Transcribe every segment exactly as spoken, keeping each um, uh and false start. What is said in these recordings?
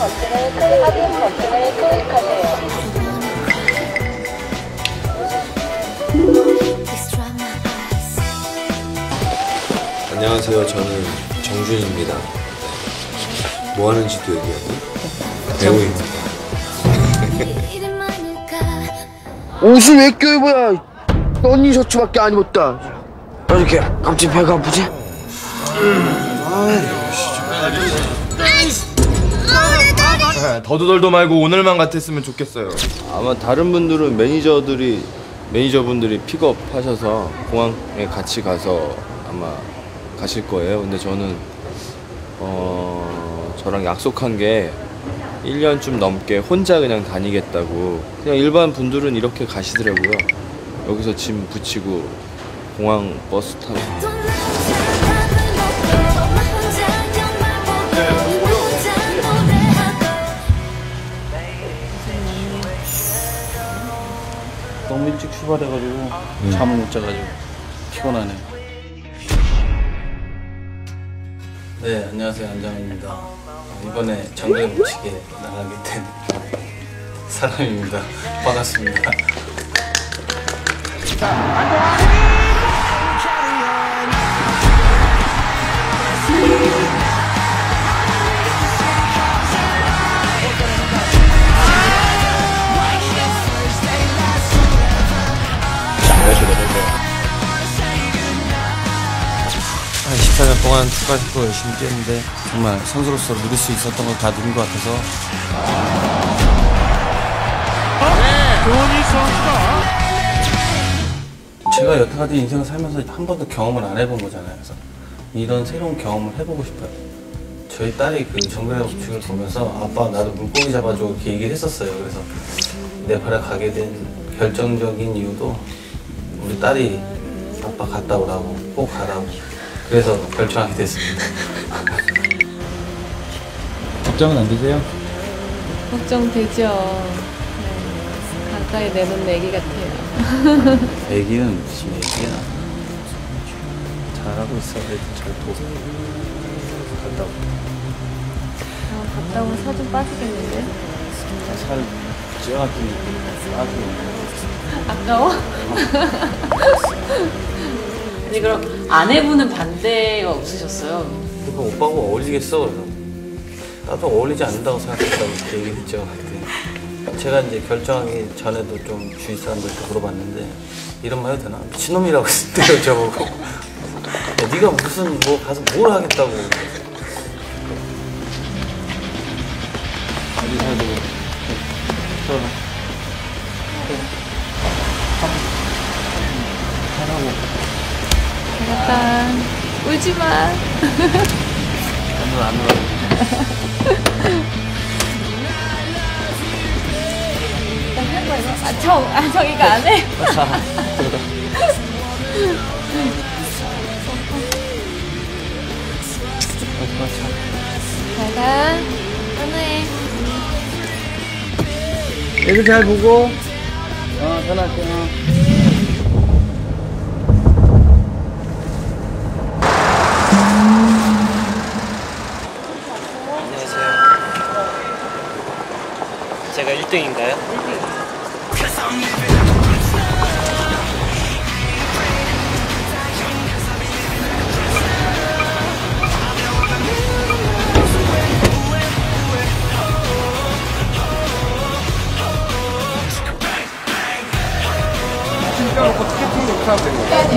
버튼을 클릭, 확인 버튼을 클릭하세요. 안녕하세요. 저는 정준입니다. 뭐 하는지도 얘기하고 배우입니다. 옷을 왜 껴입어야 언니 셔츠밖에 안 입었다. 왜 이렇게 갑자기 배가 아프지? 더도덜도 말고 오늘만 같았으면 좋겠어요. 아마 다른 분들은 매니저들이 매니저분들이 픽업하셔서 공항에 같이 가서 아마 가실 거예요. 근데 저는 어 저랑 약속한 게 일 년쯤 넘게 혼자 그냥 다니겠다고. 그냥 일반 분들은 이렇게 가시더라고요. 여기서 짐 붙이고 공항 버스 타고. 너무 일찍 출발해가지고 음. 잠을 못 자가지고 피곤하네. 네, 안녕하세요. 안장훈입니다. 이번에 정글에 묻히게 나가게 된 사람입니다. 반갑습니다. 한 십사 년 동안 축구를 열심히 뛰었는데 정말 선수로서 누릴 수 있었던 걸 다 누린 것 같아서. 네, 조은희 선수가 제가 여태까지 인생을 살면서 한 번도 경험을 안 해본 거잖아요. 그래서 이런 새로운 경험을 해보고 싶어요. 저희 딸이 그 정글의 법칙을 보면서 아빠 나도 물고기 잡아줘 이렇게 얘기를 했었어요. 그래서 네팔에 가게 된 결정적인 이유도 우리 딸이 아빠 갔다 오라고, 꼭 가라고. 그래서 결정하게 됐습니다. 걱정은 안 되세요? 걱정되죠. 네. 가까이 내놓는 애기 같아요. 애기는 무슨 애기야? 잘하고 있어. 애들 잘 보고. 갔다 오고. 아, 갔다 오면 살 좀 빠지겠는데? 살 찌어났더니 빠지고. 아까워? 아니 그럼 아내분은 반대가 없으셨어요? 그거 오빠하고 어울리겠어? 그래서 나도 어울리지 않는다고 생각했다고 이렇게 얘기했죠. 그때 제가 이제 결정하기 전에도 좀 주위 사람들한테 물어봤는데 이런 말 해도 되나? 미친놈이라고 했대요 저보고. 야, 네가 무슨 뭐 가서 뭘 하겠다고. 어디 살고 저 하라고. 잘했다. 울지 마. 오늘 안 울어. 아, 정, 아, 정이가 안 해? 잘 가. 편해. 애들 잘 보고. 어, 편할게. 어. 제가 일 등인가요? 놓고 티켓팅 놓고 하면 되는 거야?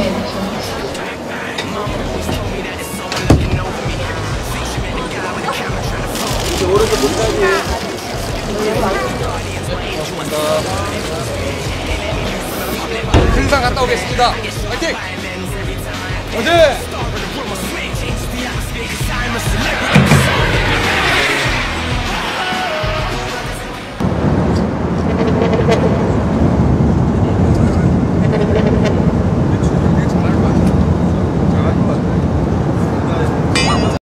이제 오른쪽 못가지. 금상 갔다 오겠습니다. 화이팅! 어제